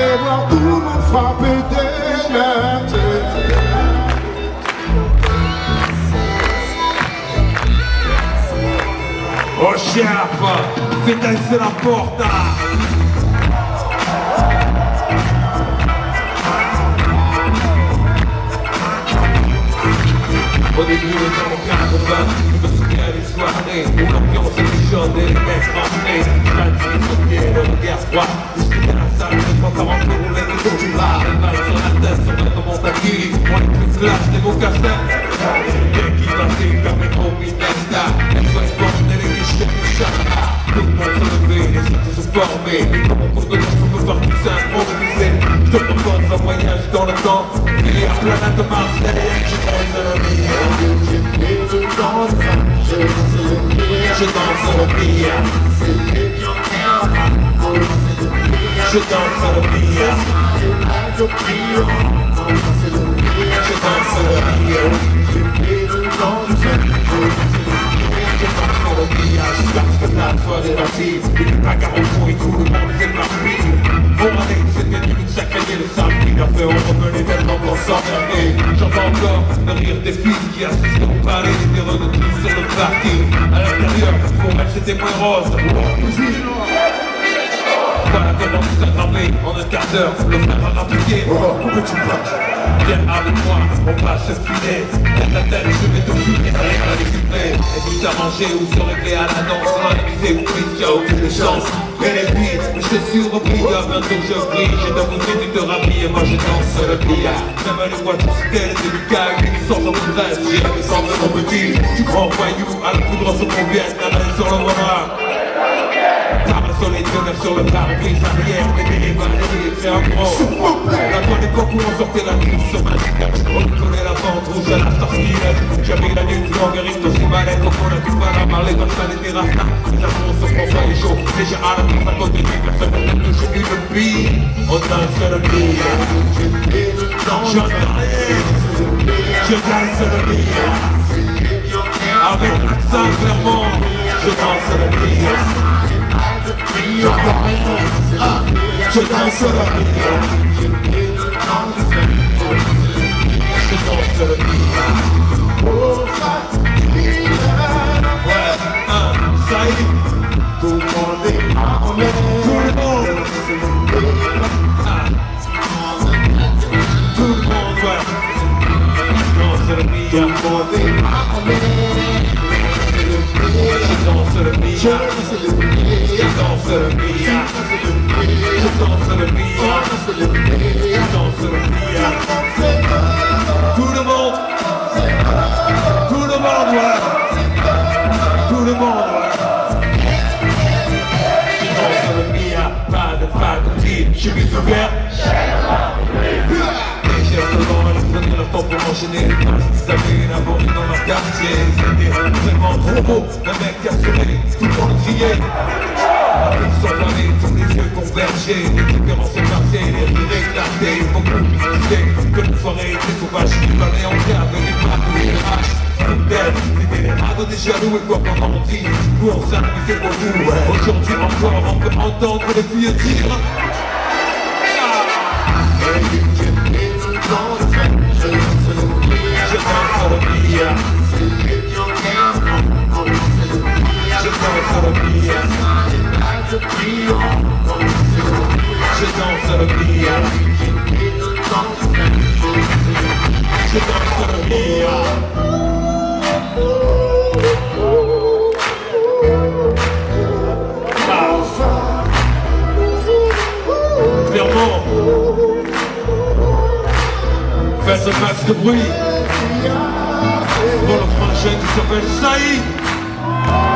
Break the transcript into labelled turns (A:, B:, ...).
A: et voir tout le monde frapper des mains.
B: Oh chef, fais danser la porte. Au début des années 80, je me souviens des soirées où l'ambiance était chaude et les mecs rentraient. J'allais sur pied, le regard froid. Discuter la salle, je crois qu'à rentrer rouler les dos du bar. Les balles sur la tête, sur notre monde à qui on est plus classe des mocassins. Dès qu'il passait, vers mes gros Minesta, les soins portent et les guichets du chakra. Tout le monde se levait, les cités se formaient. Et comme on court de l'eau, on peut partir s'improviser. Je te propose un voyage dans le temps. Et la planète Mars, je danse le mien. Je danse le mien. Je danse le mien. Je danse le mien. J'espère que la soirée est partie. Et les bagarres au fond et tout le monde est parti. Bon allez, c'était une sacrée le samedi. Après on revenait tellement qu'on s'emmerdait. J'entends encore le rire des filles qui assistent au palais. Les terreux de tous sur le parking. À l'intérieur, pour elles c'était moins rose. Voilà comment tout s'aggraver en un quart d'heure. Le frère a rappliqué. Où peux-tu pas? Viens avec moi, on passe ce filet. Tête à tête, je vais te fumer, rien à décupler. Et puis à manger ou se régler à la danse. Analyser ou prise, y'a aucune chance. Mais les filles, mes chaussures brillent, bientôt je brille. J'ai demandé de te rhabiller, moi je danse le billard. Même les voitures c'était délicat, une sorte de dresse. J'ai les sens de mon petit, du grand voyou. À la poudre sur ton bien, la main sur le bras. Par le soleil de sur le pare-brise arrière, mettez les balais, c'est un gros. La bonne époque où on sortait la nuit sur ma carte. On collait la vente rouge à la sorcière. J'avais la nuit longue, risque aussi malade, donc on a tout pas la marler comme ça les terrasses. Les amours se François et chaud, déjà à la place à côté de lui, personne n'a touché une bille. On danse le bille. Je danse le bille. Avec l'accent clairement, je danse le bille. Je danse le billard. Je danse le billard. Ouais, ça y est. Tout le monde est armé. Tout le monde. Tout le monde, ouais. Je danse le billard. Je danse le billard. Je danse le billard. Je danse le billard. Je danse le billard. Tout le monde. Tout le monde, ouais. Tout le monde, ouais. Je danse le billard. Pas de faculté. Je suis ouvert. Les chefs de l'or, elles prenaient leur temps pour enchaîner les passes. Ils avaient une abordée dans leur quartier. C'était vraiment trop beau. Un mec qui a souri, tout le monde criait. Ils sont planés, tous les yeux convergés. Les différences écartées, les rires éclatés. Beaucoup disaient que une soirée était sauvage. Il fallait entrer avec les bras ou les haches. C'était les radeaux des jaloux et quoi qu'on en dise. Nous on s'amusait beaucoup. Aujourd'hui encore on peut entendre les filles dire. Je danse le billard. Je danse le billard. Je danse le billard. Je danse le billard. Clairement, faites un max de bruit pour le frangin qui s'appelle Saïd.